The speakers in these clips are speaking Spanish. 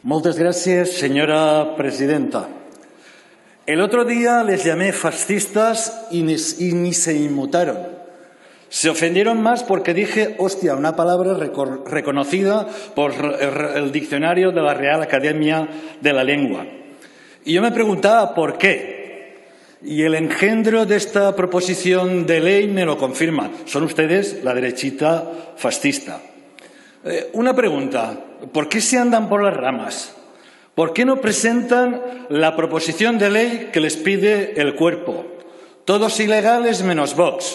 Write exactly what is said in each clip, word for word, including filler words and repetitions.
Muchas gracias, señora presidenta. El otro día les llamé fascistas y ni, y ni se inmutaron. Se ofendieron más porque dije, hostia, una palabra reconocida por el diccionario de la Real Academia de la Lengua. Y yo me preguntaba por qué. Y el engendro de esta proposición de ley me lo confirma. Son ustedes la derechita fascista. Eh, una pregunta. ¿Por qué se andan por las ramas? ¿Por qué no presentan la proposición de ley que les pide el cuerpo? Todos ilegales menos Vox.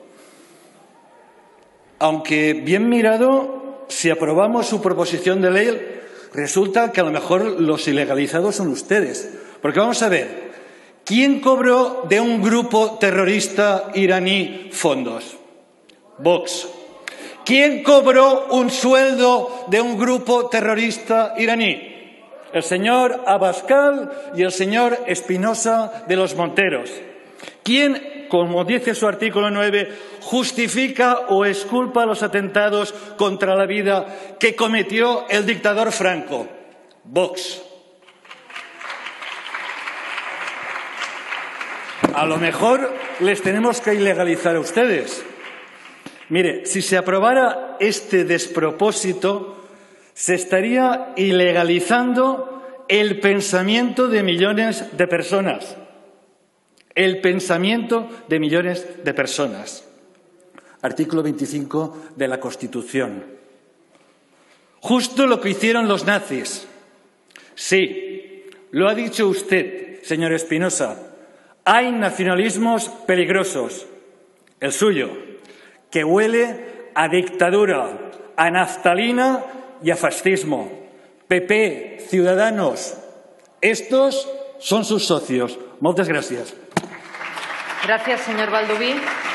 Aunque bien mirado, si aprobamos su proposición de ley, resulta que a lo mejor los ilegalizados son ustedes. Porque vamos a ver, ¿quién cobró de un grupo terrorista iraní fondos? Vox. ¿Quién cobró un sueldo de un grupo terrorista iraní? El señor Abascal y el señor Espinosa de los Monteros. ¿Quién, como dice su artículo nueve, justifica o exculpa los atentados contra la vida que cometió el dictador Franco? Vox. A lo mejor les tenemos que ilegalizar a ustedes. Mire, si se aprobara este despropósito, se estaría ilegalizando el pensamiento de millones de personas. El pensamiento de millones de personas. Artículo veinticinco de la Constitución. Justo lo que hicieron los nazis. Sí, lo ha dicho usted, señor Espinosa. Hay nacionalismos peligrosos. El suyo, que huele a dictadura, a naftalina y a fascismo. P P, Ciudadanos, estos son sus socios. Muchas gracias. Gracias, señor Baldoví.